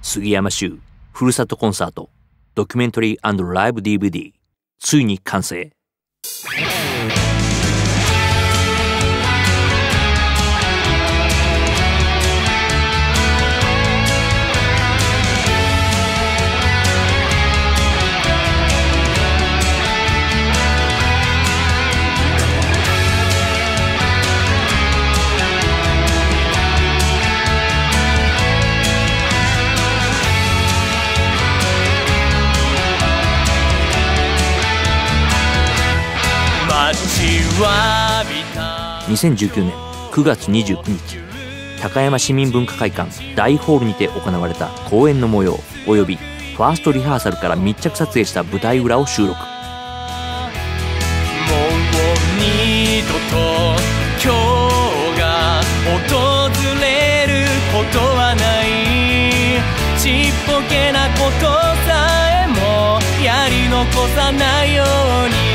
杉山修ふるさとコンサートドキュメンタリー&ライブ DVD ついに完成。2019年9月29日、高山市民文化会館大ホールにて行われた公演の模様およびファーストリハーサルから密着撮影した舞台裏を収録。 もう二度と今日が訪れることはない。ちっぽけなことさえもやり残さないように、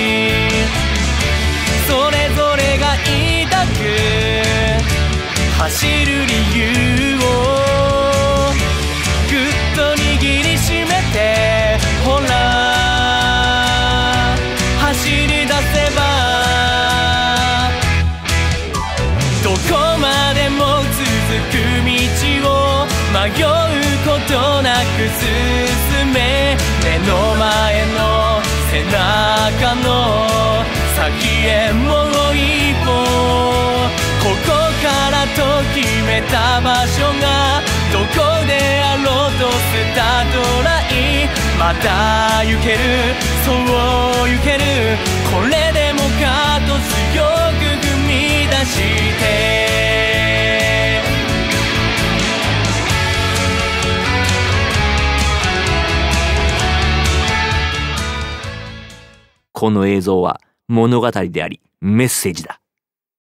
それぞれが抱く走る理由をぐっと握りしめて、ほら走り出せばどこまでも続く道を迷うことなく進め、目の前の背中の先へもう一歩、ここからと決めた場所がどこであろうとスタートライン、また行ける、そう行ける、これでもかと強く踏み出して。 この映像は物語でありメッセージだ。